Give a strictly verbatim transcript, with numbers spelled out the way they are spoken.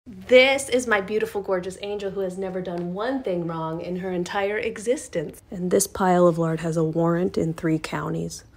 This is my beautiful, gorgeous angel who has never done one thing wrong in her entire existence. And this pile of lard has a warrant in three counties.